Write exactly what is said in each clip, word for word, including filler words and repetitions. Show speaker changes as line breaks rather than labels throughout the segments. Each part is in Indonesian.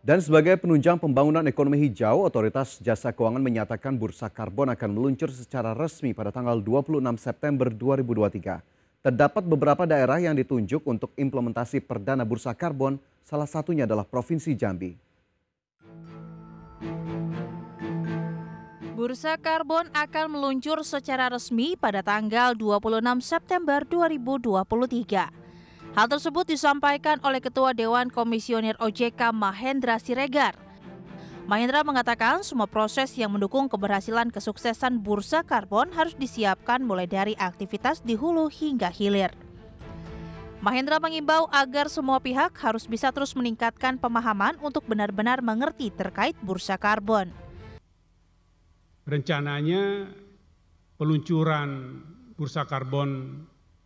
Dan sebagai penunjang pembangunan ekonomi hijau, Otoritas Jasa Keuangan menyatakan bursa karbon akan meluncur secara resmi pada tanggal dua puluh enam September dua ribu dua puluh tiga. Terdapat beberapa daerah yang ditunjuk untuk implementasi perdana bursa karbon, salah satunya adalah Provinsi Jambi.
Bursa karbon akan meluncur secara resmi pada tanggal dua puluh enam September dua ribu dua puluh tiga. Hal tersebut disampaikan oleh Ketua Dewan Komisioner O J K Mahendra Siregar. Mahendra mengatakan semua proses yang mendukung keberhasilan kesuksesan bursa karbon harus disiapkan mulai dari aktivitas di hulu hingga hilir. Mahendra mengimbau agar semua pihak harus bisa terus meningkatkan pemahaman untuk benar-benar mengerti terkait bursa karbon.
Rencananya peluncuran bursa karbon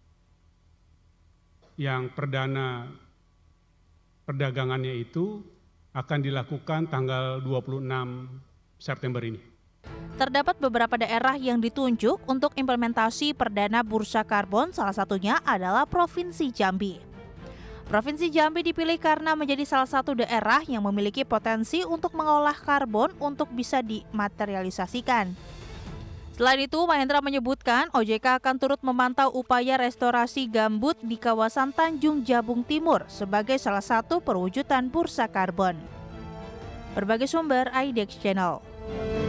yang perdana perdagangannya itu akan dilakukan tanggal dua puluh enam September ini.
Terdapat beberapa daerah yang ditunjuk untuk implementasi perdana bursa karbon, salah satunya adalah Provinsi Jambi. Provinsi Jambi dipilih karena menjadi salah satu daerah yang memiliki potensi untuk mengolah karbon untuk bisa dimaterialisasikan. Selain itu, Mahendra menyebutkan O J K akan turut memantau upaya restorasi gambut di kawasan Tanjung Jabung Timur sebagai salah satu perwujudan bursa karbon. Berbagai sumber, I D X Channel.